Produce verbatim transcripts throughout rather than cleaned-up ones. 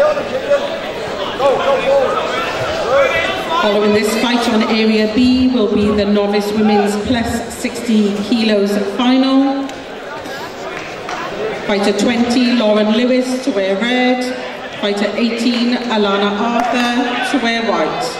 Following this fight on Area B will be the Novice Women's Plus sixty kilos final. Fighter twenty, Lauren Lewis, to wear red. Fighter eighteen, Alana Arthur, to wear white.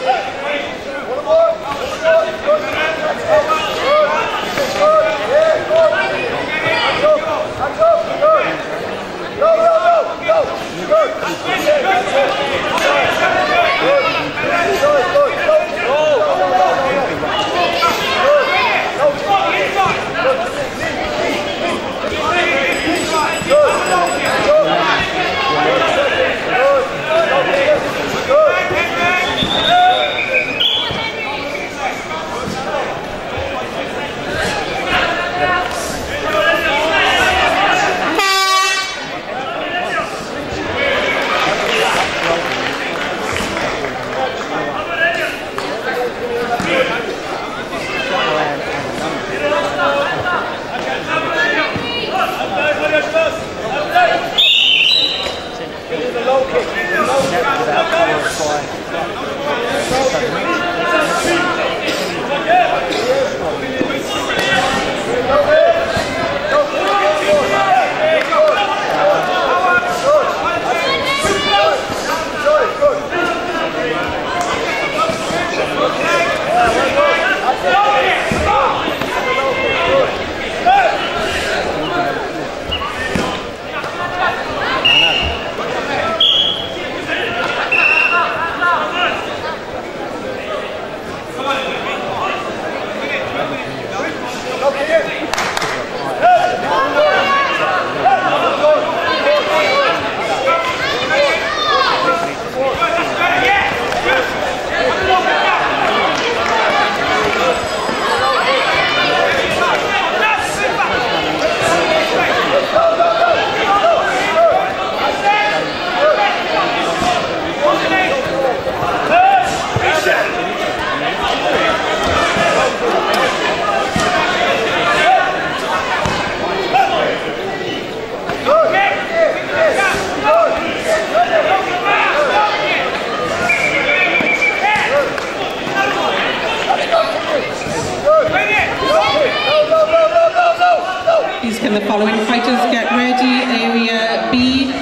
Can the following fighters get ready? Area B,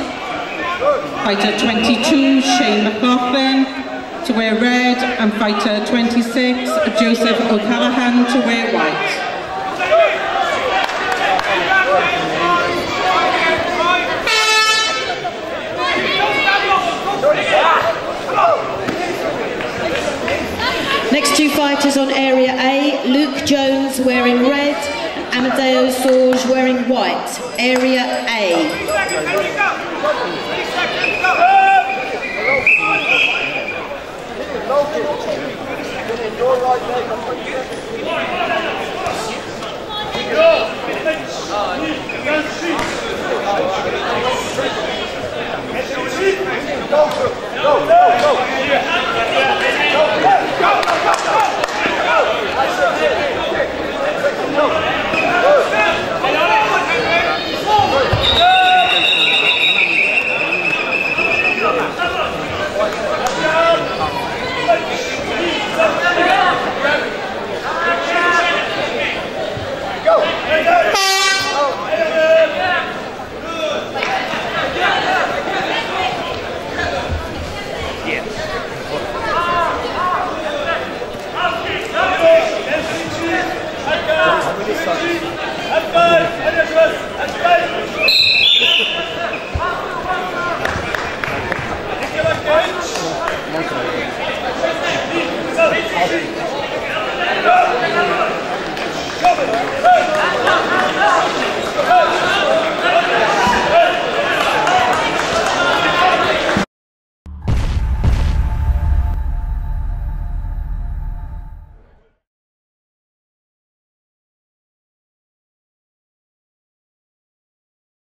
fighter twenty-two, Shane McLaughlin, to wear red, and fighter twenty-six, Joseph O'Callaghan, to wear white. Next two fighters on Area A, Luke Jones wearing red, Amadeo Sorge wearing white. Area A. Go, go, go.